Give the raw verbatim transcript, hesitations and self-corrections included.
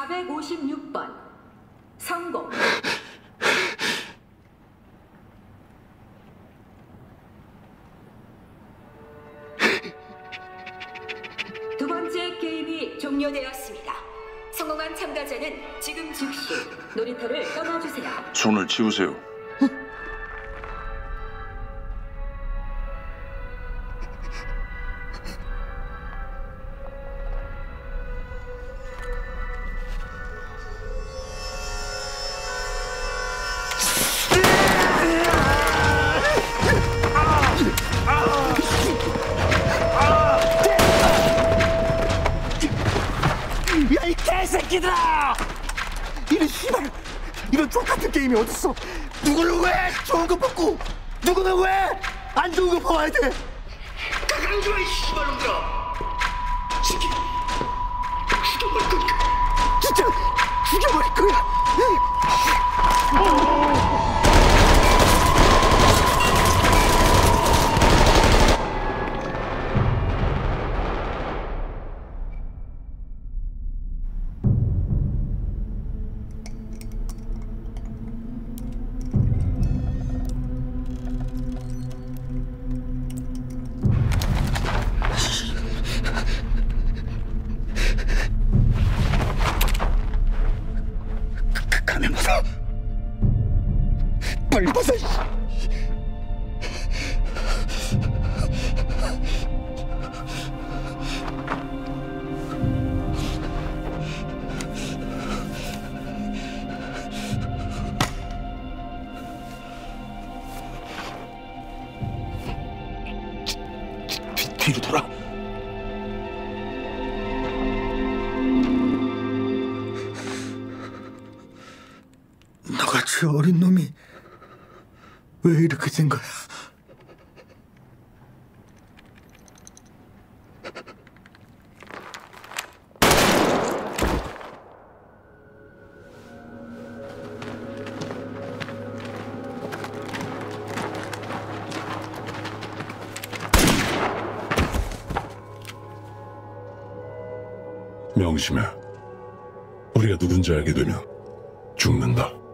사백오십육 번 성공. 두 번째 게임이 종료되었습니다. 성공한 참가자는 지금 즉시 놀이터를 떠나주세요. 손을 치우세요. 야, 이 개새끼들아! 이런 씨발, 이런 족같은 게임이 어딨어? 누구는 왜 좋은 거 뽑고 누구는 왜 안 좋은 거 뽑아야 돼? 가그랑 좋아, 이 씨발놈들아! 새끼, 죽여버릴 거니까. 진짜 죽여버릴 거야. 가면 벗어. 빨리 벗어. 뒤, 뒤로 돌아. 너같이 어린 놈이 왜 이렇게 된 거야? 명심해. 우리가 누군지 알게 되면 죽는다.